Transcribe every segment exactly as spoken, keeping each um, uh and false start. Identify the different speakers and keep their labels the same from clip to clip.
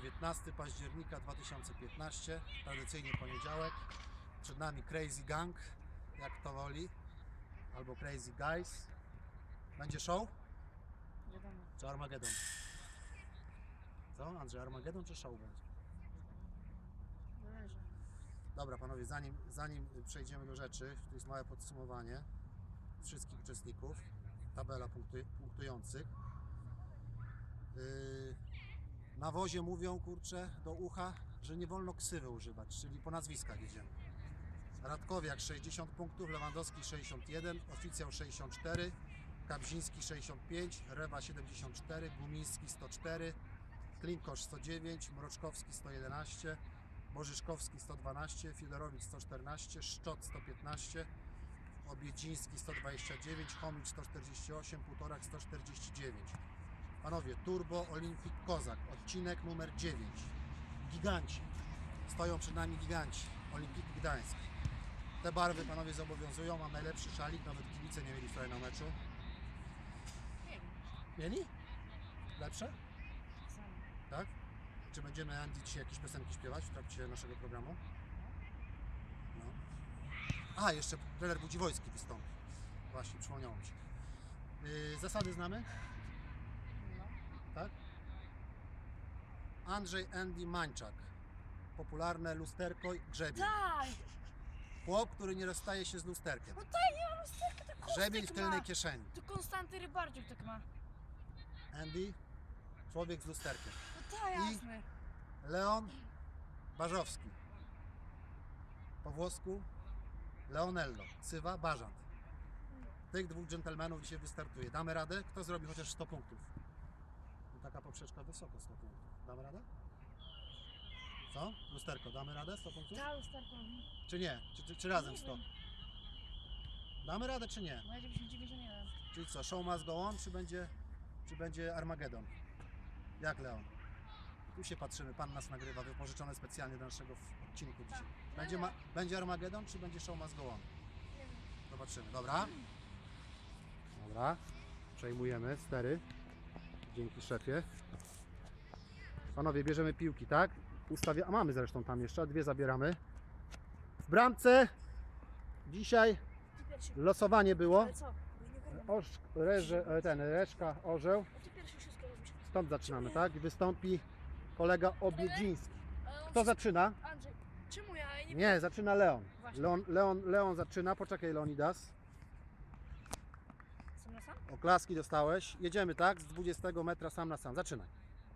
Speaker 1: dziewiętnastego października dwa tysiące piętnastego, tradycyjnie poniedziałek. Przed nami Crazy Gang, jak to woli, albo Crazy Guys. Będzie show?
Speaker 2: Wiadomo.
Speaker 1: Czy Armagedon? Co, Andrzej, Armagedon czy show będzie?
Speaker 2: Zależy.
Speaker 1: Dobra panowie, zanim, zanim przejdziemy do rzeczy, to jest małe podsumowanie wszystkich uczestników, tabela punkty, punktujących. Yy, na wozie mówią, kurczę, do ucha, że nie wolno ksywy używać, czyli po nazwiskach jedziemy. Radkowiak sześćdziesiąt punktów, Lewandowski sześćdziesiąt jeden, Oficjał sześćdziesiąt cztery, Kabziński sześćdziesiąt pięć, Rewa siedemdziesiąt cztery, Gumiński sto cztery, Klinkosz sto dziewięć, Mroczkowski sto jedenaście, Bożyszkowski sto dwanaście, Fiedorowicz sto czternaście, Szczot sto piętnaście, Obiedziński sto dwadzieścia dziewięć, Chomicz sto czterdzieści osiem, Półtorak sto czterdzieści dziewięć. Panowie, Turbo Olimpik Kozak, odcinek numer dziewięć. Giganci. Stoją przed nami giganci. Olimpik Gdańsk. Te barwy panowie zobowiązują. Mam najlepszy szalik, nawet kibice nie mieli wczoraj na meczu.
Speaker 2: Nie wiem.
Speaker 1: Mieli? Lepsze?
Speaker 2: Sam.
Speaker 1: Tak? Czy będziemy, Andy, dzisiaj jakieś piosenki śpiewać w trakcie naszego programu? No. A, jeszcze trener Budziwojski wystąpi. Właśnie, przypomniało mi się. Yy, zasady znamy?
Speaker 2: No.
Speaker 1: Tak? Andrzej Andy Mańczak. Popularne lusterko i grzebień.
Speaker 2: Tak!
Speaker 1: Chłop, który nie rozstaje się z lusterkiem.
Speaker 2: No tak, ja mam lusterkę, to
Speaker 1: Grzebień w
Speaker 2: Kostek
Speaker 1: tylnej
Speaker 2: ma.
Speaker 1: kieszeni.
Speaker 2: To Konstanty Rybarczyk tak ma.
Speaker 1: Andy, człowiek z lusterkiem.
Speaker 2: No tak,
Speaker 1: I-
Speaker 2: jasne.
Speaker 1: Leon Barzowski. Po włosku Leonello, ksywa Barzant. Tych dwóch dżentelmenów dzisiaj wystartuje. Damy radę? Kto zrobi chociaż sto punktów? No, taka poprzeczka wysoko, sto punktów. Damy radę? Co? Lusterko, damy radę? sto punktów?
Speaker 2: Ta lusterka.
Speaker 1: Czy nie? Czy, czy, czy razem
Speaker 2: Nie
Speaker 1: sto?
Speaker 2: wiem.
Speaker 1: Damy radę czy nie?
Speaker 2: Moja dziewięćdziesiąt dziewięć, nie wiem.
Speaker 1: Czyli co, show must go on, czy będzie, czy będzie Armagedon? Jak, Leon? Tu się patrzymy, pan nas nagrywa, wypożyczone specjalnie do naszego w- odcinku dzisiaj. Będzie, ma, będzie Armagedon, czy będzie show must go on?
Speaker 2: Nie wiem.
Speaker 1: Zobaczymy, dobra? Dobra, przejmujemy stery. Dzięki szefie. Panowie, bierzemy piłki, tak? Ustawia... A mamy zresztą tam jeszcze, dwie zabieramy. W bramce dzisiaj
Speaker 2: Ty pierwszy.
Speaker 1: losowanie było.
Speaker 2: Ale co? Już nie kończę.
Speaker 1: Orz, reże, ten, Reszka, Orzeł.
Speaker 2: A ty pierwszy wszystko robisz.
Speaker 1: Stąd zaczynamy, tak? I wystąpi kolega Obiedziński.
Speaker 2: Ale on
Speaker 1: Kto zaczyna?
Speaker 2: Andrzej, czemu ja nie
Speaker 1: Nie, zaczyna Leon.
Speaker 2: Właśnie.
Speaker 1: Leon, Leon, Leon zaczyna, poczekaj Leonidas.
Speaker 2: Sam na sam?
Speaker 1: Oklaski dostałeś. Jedziemy, tak? Z dwudziestego metra sam na sam. Zaczynaj.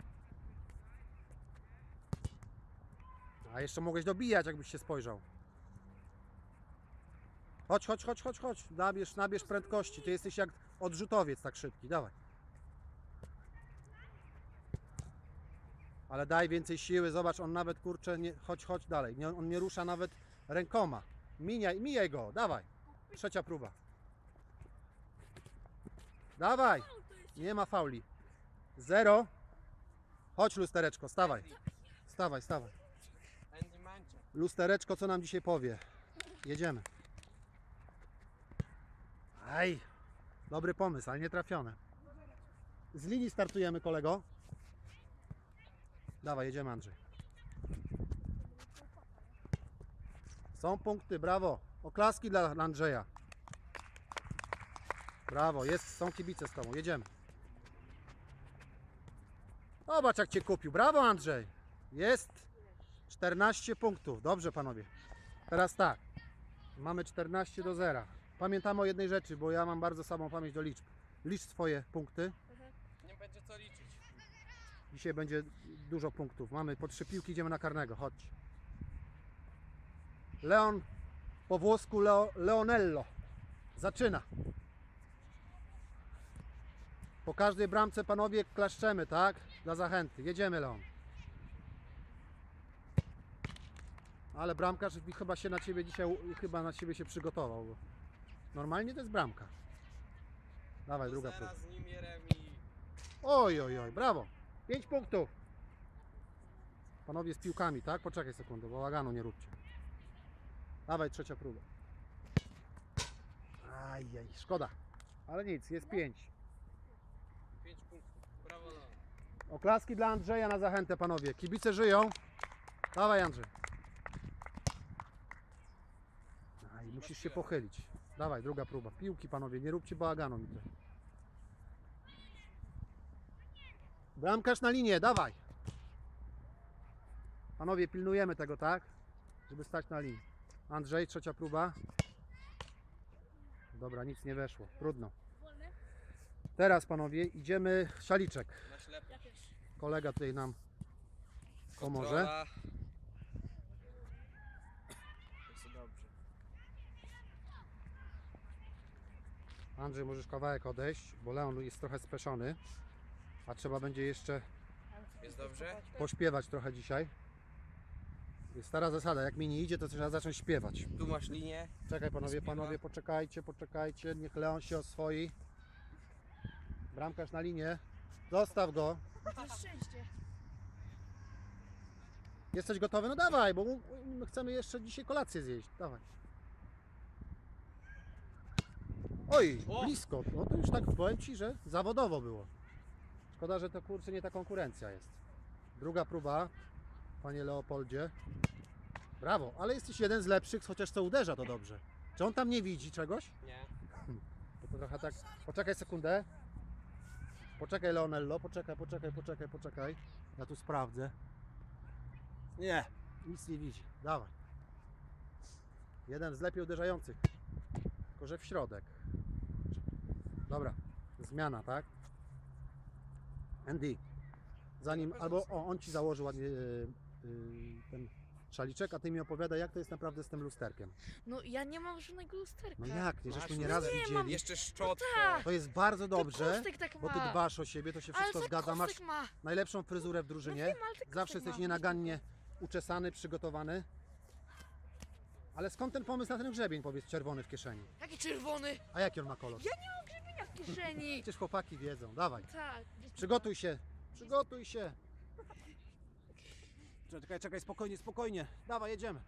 Speaker 1: A jeszcze mogłeś dobijać, jakbyś się spojrzał. Chodź, chodź, chodź, chodź, chodź. Nabierz, nabierz prędkości. Ty jesteś jak odrzutowiec tak szybki. Dawaj. Ale daj więcej siły. Zobacz, on nawet, kurczę, nie... chodź, chodź dalej. Nie, on nie rusza nawet rękoma. Mijaj, mijaj go. Dawaj. Trzecia próba. Dawaj. Nie ma fauli. Zero. Chodź, lustereczko, stawaj. Stawaj, stawaj.
Speaker 3: Andy Mańczak.
Speaker 1: Lustereczko, co nam dzisiaj powie? Jedziemy. Aj. Dobry pomysł, ale nie trafione. Z linii startujemy, kolego. Dawaj, jedziemy, Andrzej. Są punkty, brawo. Oklaski dla Andrzeja. Brawo, jest, są kibice z tobą, jedziemy. Zobacz, jak cię kupił. Brawo, Andrzej. Jest czternaście punktów. Dobrze, panowie. Teraz tak. Mamy czternaście do zera. Pamiętamy o jednej rzeczy, bo ja mam bardzo słabą pamięć do liczb. Licz swoje punkty.
Speaker 3: Nie będzie co liczyć.
Speaker 1: Dzisiaj będzie dużo punktów. Mamy po trzy piłki, idziemy na karnego. Chodź. Leon, po włosku Leo, Leonello. Zaczyna. Po każdej bramce, panowie, klaszczemy, tak? Dla zachęty. Jedziemy, Leon. Ale bramkarz chyba się na ciebie dzisiaj, chyba na ciebie się przygotował. Bo normalnie to jest bramka. Dawaj, druga próba.
Speaker 3: Zaraz z nim Jeremi.
Speaker 1: Oj, oj, oj, brawo. pięć punktów. Panowie z piłkami, tak? Poczekaj sekundę, bo bałaganu nie róbcie. Dawaj, trzecia próba. Ajaj, szkoda. Ale nic, jest pięć.
Speaker 3: pięć punktów. Brawo, Leon.
Speaker 1: Oklaski dla Andrzeja na zachętę, panowie. Kibice żyją. Dawaj, Andrzej. A, i musisz się pochylić. Dawaj, druga próba. Piłki, panowie, nie róbcie bałaganu mi tutaj. Bramkarz na linię, dawaj. Panowie, pilnujemy tego, tak? Żeby stać na linii. Andrzej, trzecia próba. Dobra, nic nie weszło. Trudno.
Speaker 2: Wolny?
Speaker 1: Teraz, panowie, idziemy szaliczek.
Speaker 3: Na ślepo.
Speaker 2: Jakieś.
Speaker 1: Kolega tutaj nam pomoże.
Speaker 3: Kontrola. Jest dobrze.
Speaker 1: Andrzej, możesz kawałek odejść, bo Leon jest trochę speszony. A trzeba będzie jeszcze
Speaker 3: Jest dobrze?
Speaker 1: pośpiewać trochę dzisiaj. Jest stara zasada, jak mi nie idzie, to trzeba zacząć śpiewać.
Speaker 3: Tu masz linię.
Speaker 1: Czekaj panowie,
Speaker 3: Śpiewa.
Speaker 1: panowie, poczekajcie, poczekajcie, niech Leon się oswoi. Bramkarz na linię. Zostaw go.
Speaker 2: To jest szczęście.
Speaker 1: Jesteś gotowy? No dawaj, bo my chcemy jeszcze dzisiaj kolację zjeść. Dawaj. Oj,
Speaker 3: O!
Speaker 1: blisko. No to już tak powiem Ci, że zawodowo było. Szkoda, że to kurczę nie ta konkurencja jest. Druga próba, panie Leopoldzie. Brawo, ale jesteś jeden z lepszych, chociaż co uderza to dobrze. Czy on tam nie widzi czegoś?
Speaker 3: Nie.
Speaker 1: Bo to trochę tak. Poczekaj sekundę. Poczekaj, Leonello, poczekaj, poczekaj, poczekaj, poczekaj. Ja tu sprawdzę. Nie, nic nie widzi. Dawaj. Jeden z lepiej uderzających. Tylko, że w środek. Dobra, zmiana, tak? Andy, zanim, albo o, on Ci założy ładnie yy, yy, ten szaliczek, a Ty mi opowiadaj, jak to jest naprawdę z tym lusterkiem.
Speaker 2: No ja nie mam żadnego lusterka.
Speaker 1: No jak, nie, żeśmy
Speaker 3: Masz
Speaker 1: nie raz
Speaker 2: nie,
Speaker 1: widzieli.
Speaker 2: mam-
Speaker 3: Jeszcze szczotkę.
Speaker 2: tak.
Speaker 1: To jest bardzo
Speaker 2: To
Speaker 1: dobrze,
Speaker 2: Kostek tak ma.
Speaker 1: bo Ty dbasz o siebie, to się
Speaker 2: Ale
Speaker 1: wszystko
Speaker 2: to
Speaker 1: zgadza. Masz
Speaker 2: Kostek ma.
Speaker 1: najlepszą fryzurę w
Speaker 2: No
Speaker 1: drużynie.
Speaker 2: wiem, ale tak
Speaker 1: Zawsze
Speaker 2: Kostek
Speaker 1: jesteś
Speaker 2: ma.
Speaker 1: nienagannie uczesany, przygotowany. Ale skąd ten pomysł na ten grzebień, powiedz, czerwony w kieszeni?
Speaker 2: Jaki czerwony?
Speaker 1: A jaki on ma kolor?
Speaker 2: Ja nie mam grzebienia w kieszeni.
Speaker 1: Przecież chłopaki wiedzą, dawaj.
Speaker 2: Tak.
Speaker 1: Przygotuj się, przygotuj się. Czekaj, czekaj, spokojnie, spokojnie. Dawaj, jedziemy.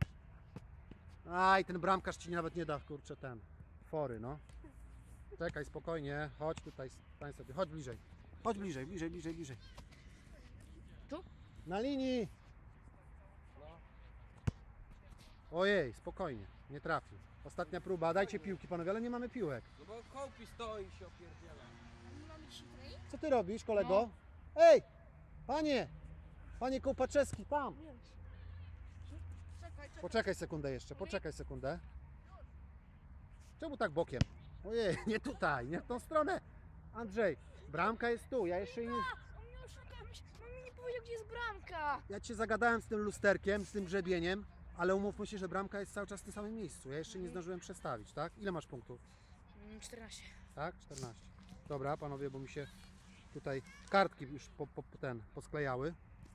Speaker 1: Aj, ten bramkarz Ci nawet nie da, kurczę, ten, fory, no. Czekaj, spokojnie, chodź tutaj, stań sobie, chodź bliżej. Chodź bliżej, bliżej, bliżej, bliżej.
Speaker 2: Tu?
Speaker 1: Na linii.
Speaker 3: No.
Speaker 1: Ojej, spokojnie, nie trafił. Ostatnia próba, dajcie piłki panowie, ale nie mamy piłek.
Speaker 3: No bo kołpi stoi i się opierdziela.
Speaker 1: Co ty robisz, kolego? Ej, panie, panie Kołpaczewski, tam.
Speaker 2: Czekaj, czekaj.
Speaker 1: Poczekaj sekundę jeszcze, poczekaj sekundę. Czemu tak bokiem? Ojej, nie tutaj, nie w tą stronę. Andrzej, bramka jest tu, ja jeszcze nie...
Speaker 2: On mnie oszukał, mi się- on mi nie powiedział, gdzie jest bramka.
Speaker 1: Ja Cię zagadałem z tym lusterkiem, z tym grzebieniem, ale umówmy się, że bramka jest cały czas w tym samym miejscu. Ja jeszcze nie zdążyłem przestawić, tak? Ile masz punktów?
Speaker 2: Mm, czternaście.
Speaker 1: Tak? czternaście. Dobra, panowie, bo mi się tutaj kartki już po, po, po ten posklejały.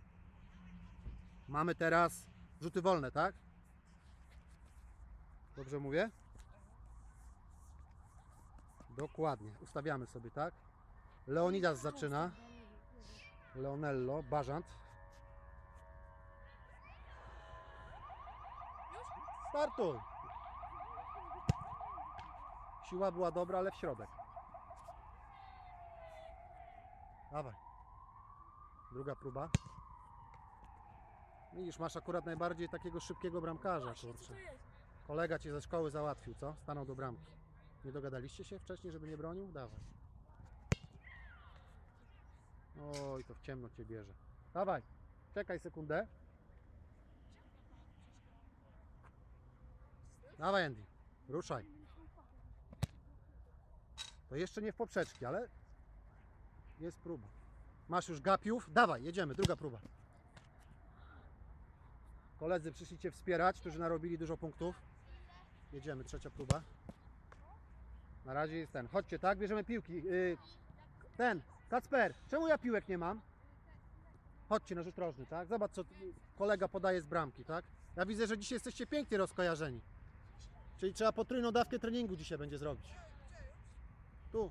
Speaker 1: Mamy teraz rzuty wolne, tak? Dobrze mówię? Dokładnie. Ustawiamy sobie, tak? Leonidas zaczyna. Leonello, Bażant. Startuj! Siła była dobra, ale w środek. Dawaj. Druga próba. Widzisz, masz akurat najbardziej takiego szybkiego bramkarza,
Speaker 2: Właśnie, co
Speaker 1: kurczę.
Speaker 2: to jest?
Speaker 1: Kolega Cię ze szkoły załatwił, co? Stanął do bramki. Nie dogadaliście się wcześniej, żeby nie bronił? Dawaj. Oj, to w ciemno Cię bierze. Dawaj. Czekaj sekundę. Dawaj, Andy. Ruszaj. To jeszcze nie w poprzeczki, ale jest próba. Masz już gapiów? Dawaj, jedziemy. Druga próba. Koledzy przyszli Cię wspierać, którzy narobili dużo punktów. Jedziemy, trzecia próba. Na razie jest ten. Chodźcie, tak? Bierzemy piłki. Yy, ten, Kacper, czemu ja piłek nie mam? Chodźcie na rzut rożny, tak? Zobacz, co kolega podaje z bramki, tak? Ja widzę, że dzisiaj jesteście pięknie rozkojarzeni. Czyli trzeba potrójną dawkę treningu dzisiaj będzie zrobić. Tu.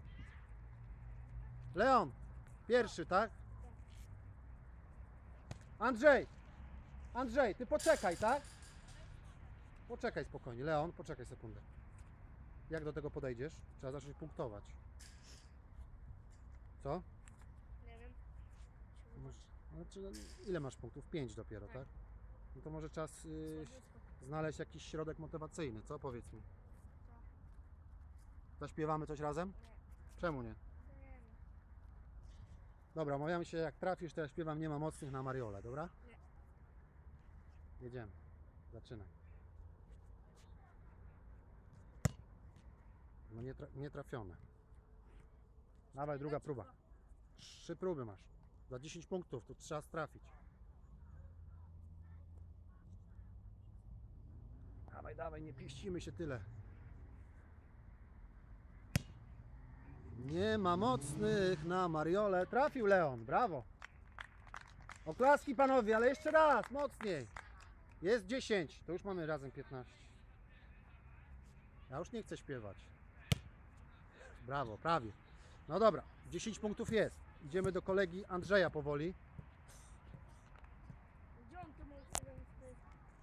Speaker 1: Leon, pierwszy, tak? Andrzej, Andrzej, ty poczekaj, tak? Poczekaj spokojnie. Leon, poczekaj sekundę. Jak do tego podejdziesz? Trzeba zacząć punktować. Co?
Speaker 2: Nie wiem.
Speaker 1: Znaczy, no, ile masz punktów? pięć dopiero, tak? No to może czas y, znaleźć jakiś środek motywacyjny, co? Powiedz mi. Zaśpiewamy coś razem? Czemu nie? Dobra, omawiamy się, jak trafisz, to ja śpiewam Nie ma mocnych na Mariolę, dobra?
Speaker 2: Nie.
Speaker 1: Jedziemy. Zaczynaj. No nie, tra nie trafione. Dawaj, druga próba. Trzy próby masz. Za dziesięć punktów, tu trzeba trafić. Dawaj, dawaj, nie pieścimy się tyle. Nie ma mocnych na Mariolę. Trafił Leon, brawo. Oklaski panowie, ale jeszcze raz, mocniej. Jest dziesięć, to już mamy razem piętnaście. Ja już nie chcę śpiewać. Brawo, prawie. No dobra, dziesięć punktów jest. Idziemy do kolegi Andrzeja powoli.
Speaker 2: Gdzie on to mógł sobie wstać?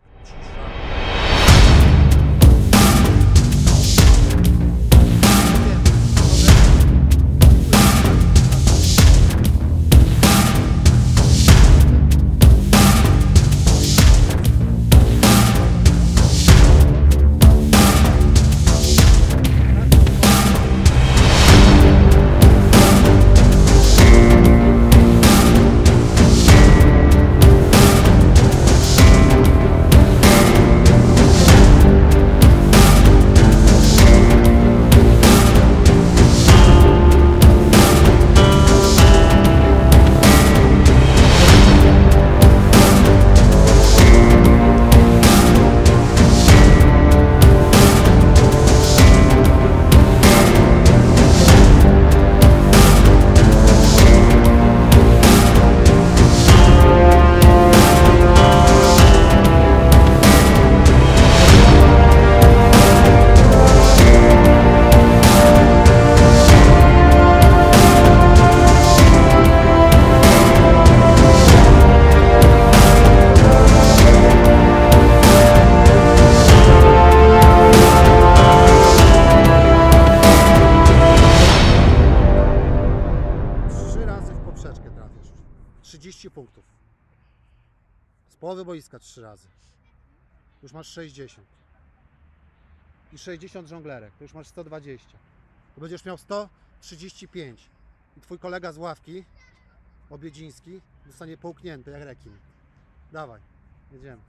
Speaker 2: trzydzieści punktów. Z połowy boiska trzy razy. Już masz sześćdziesiąt. I sześćdziesiąt żonglerek. To już masz sto dwadzieścia. To będziesz miał sto trzydzieści pięć. I twój kolega z ławki, Obiedziński, zostanie połknięty jak rekin. Dawaj, jedziemy.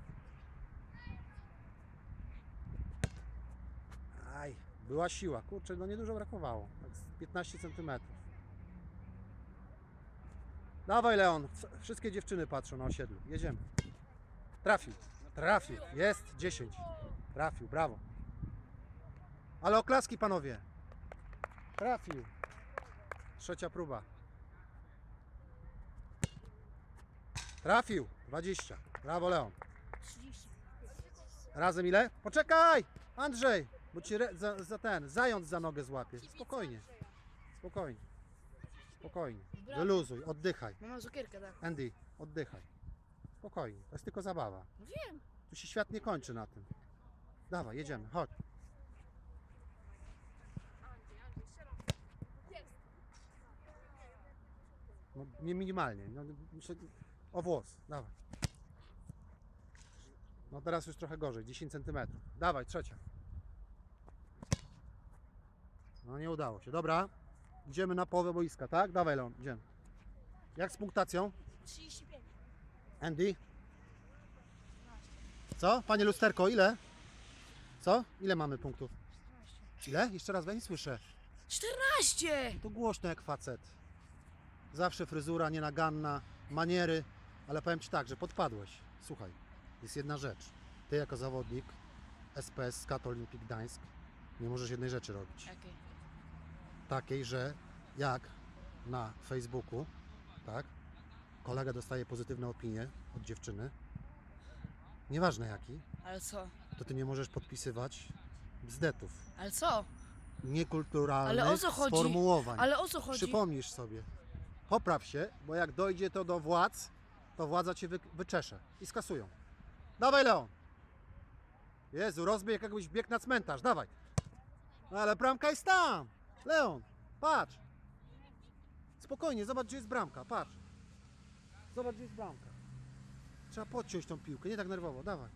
Speaker 2: Aj, była siła. Kurczę, no niedużo brakowało. Tak z piętnaście centymetrów. Dawaj Leon, wszystkie dziewczyny patrzą na osiedlu. Jedziemy. Trafił, trafił, jest dziesięć. Trafił, brawo. Ale oklaski panowie. Trafił. Trzecia próba. Trafił, dwadzieścia. Brawo Leon. trzydzieści.
Speaker 1: Razem ile? Poczekaj! Andrzej, bo ci re- za, za ten, zając za nogę złapie. Spokojnie, spokojnie. Spokojnie. Wyluzuj, oddychaj.
Speaker 2: Mam cukierkę, tak.
Speaker 1: Andy, oddychaj. Spokojnie, to jest tylko zabawa.
Speaker 2: No wiem.
Speaker 1: Tu się świat nie kończy na tym. Dawaj, jedziemy, chodź. No, nie minimalnie, no, muszę... o włos, dawaj. No teraz już trochę gorzej, dziesięć centymetrów. Dawaj, trzecia. No nie udało się, dobra. Idziemy na połowę boiska, tak? Dawaj Leon, idziemy. Jak z punktacją?
Speaker 2: trzydzieści pięć.
Speaker 1: Andy? Co? Panie lusterko, ile? Co? Ile mamy punktów? Ile? Jeszcze raz, bo ja nie słyszę.
Speaker 2: czternaście!
Speaker 1: To głośno jak facet. Zawsze fryzura nienaganna, maniery, ale powiem Ci tak, że podpadłeś. Słuchaj, jest jedna rzecz. Ty jako zawodnik S P S Skat Olimpik Gdańsk nie możesz jednej rzeczy robić.
Speaker 2: Okej.
Speaker 1: Takiej, że jak na Facebooku, tak, kolega dostaje pozytywne opinie od dziewczyny, nieważne jaki,
Speaker 2: Ale co?
Speaker 1: to Ty nie możesz podpisywać bzdetów,
Speaker 2: Ale co?
Speaker 1: niekulturalnych
Speaker 2: Ale o co chodzi?
Speaker 1: sformułowań.
Speaker 2: Ale o co chodzi?
Speaker 1: Przypomnisz sobie. Popraw się, bo jak dojdzie to do władz, to władza cię wy, wyczesze i skasują. Dawaj Leon. Jezu, rozbieg jakbyś biegł na cmentarz, dawaj. No ale bramka jest tam. Leon, patrz. Spokojnie, zobacz gdzie jest bramka, patrz.
Speaker 2: Zobacz, gdzie jest bramka. Trzeba podciąć tą piłkę, nie tak nerwowo, dawaj.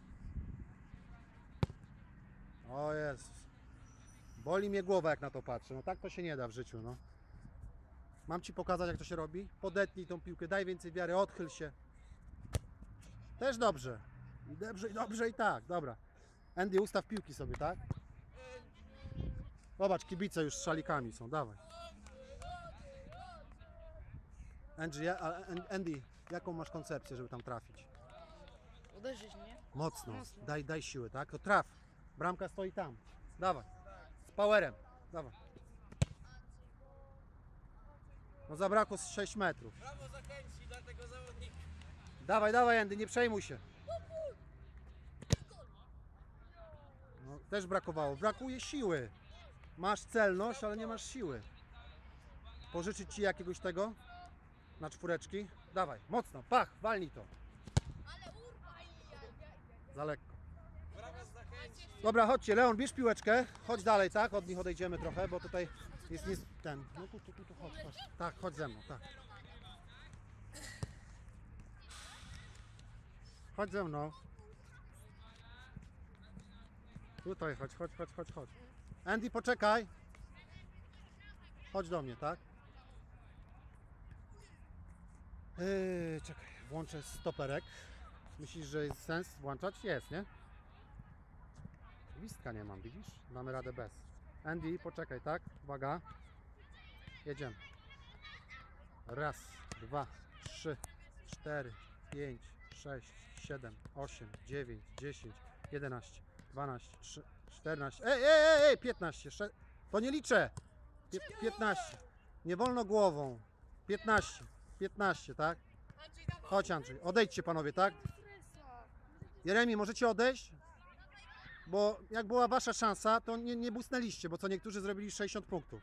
Speaker 2: O Jezus. Boli mnie głowa, jak na to patrzę. No tak to się nie da w życiu, no. Mam ci pokazać, jak to się robi? Podetnij tą piłkę, daj więcej wiary, odchyl się. Też dobrze. I dobrze, i dobrze, i tak, dobra. Andy, ustaw piłki sobie, tak? Zobacz, kibice już z szalikami są, dawaj. Andy, ja- a- Andy, jaką masz koncepcję, żeby tam trafić?
Speaker 4: Uderzyć mnie?
Speaker 2: Mocno,
Speaker 4: Mocno.
Speaker 2: Daj, daj siły, tak? To traf. Bramka stoi tam. Dawaj. Z powerem. Dawaj. No zabrakło z sześć metrów.
Speaker 3: Brawo zachęci dla tego zawodnika.
Speaker 2: Dawaj, dawaj Andy, nie przejmuj się. No, też brakowało. Brakuje siły. Masz celność, ale nie masz siły. Pożyczyć ci jakiegoś tego? Na czwóreczki? Dawaj, mocno, pach, walnij to. Za lekko.
Speaker 3: Brawo zachęci.
Speaker 2: Dobra, chodźcie, Leon, bierz piłeczkę. Chodź dalej, tak? Od nich odejdziemy trochę, bo tutaj jest nie ten. No tu, tu, tu, tu, chodź, chodź. Tak, chodź ze mną, tak. Chodź ze mną. Tutaj, chodź, chodź, chodź, chodź, chodź. Andy, poczekaj. Chodź do mnie, tak? Yy, czekaj, włączę stoperek. Myślisz, że jest sens włączać? Jest, nie? Gwizdka nie mam, widzisz? Damy radę bez. Andy, poczekaj, tak? Uwaga. Jedziemy. Raz, dwa, trzy, cztery, pięć, sześć, siedem, osiem, dziewięć, dziesięć, jedenaście, dwanaście, trzy, czternaście. Ej, ej, ej, ej, piętnaście. sze- To nie liczę. Pie- piętnaście. Nie wolno głową. piętnaście. piętnaście, tak? Chodź Andrzej, odejdźcie panowie, tak? Jeremi, możecie odejść? Bo jak była wasza szansa, to nie, nie błysnęliście, bo co niektórzy zrobili sześćdziesiąt punktów.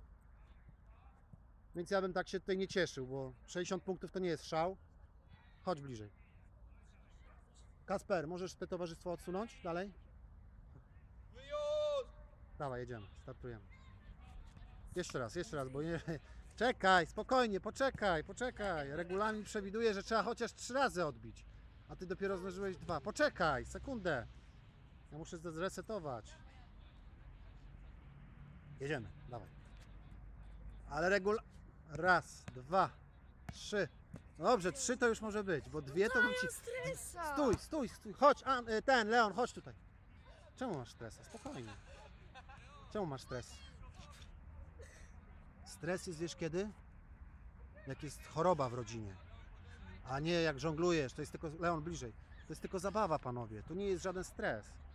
Speaker 2: Więc ja bym tak się tutaj nie cieszył, bo sześćdziesiąt punktów to nie jest szał. Chodź bliżej. Kasper, możesz te towarzystwo odsunąć dalej? Dawaj, jedziemy, startujemy. Jeszcze raz, jeszcze raz, bo nie... Czekaj, spokojnie, poczekaj, poczekaj. Regulamin przewiduje, że trzeba chociaż trzy razy odbić. A ty dopiero zdążyłeś dwa. Poczekaj, sekundę. Ja muszę zde- zresetować. Jedziemy, dawaj. Ale regul... Raz, dwa, trzy. No dobrze, trzy to już może być, bo dwie to bym ci...
Speaker 4: Stresa!
Speaker 2: Stój, stój, stój. Chodź, An, y, ten, Leon, chodź tutaj. Czemu masz stresa? Spokojnie. Czemu masz stres? Stres jest, wiesz kiedy? Jak jest choroba w rodzinie. A nie jak żonglujesz, to jest tylko, Leon bliżej. To jest tylko zabawa, panowie. To nie jest żaden stres.